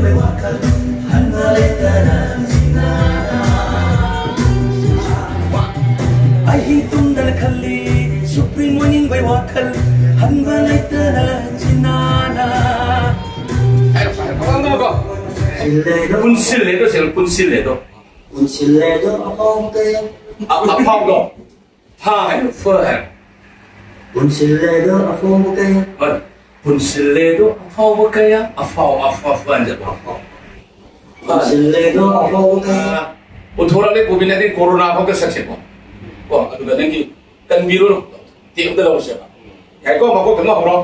wakal hanwalekana sinana ai hitung dan kali supreme morning by wakal hanwalekana sinana ayo apa kok punsil ledo apong kaya apong do hai fer punsil ledo apong kaya punsil ledo apong kaya afau anje punsil ledo apong kaya uthorale covid-19 corona ko sakse ko aduga nangi kan biru ti udala usya kai ko mako kama horo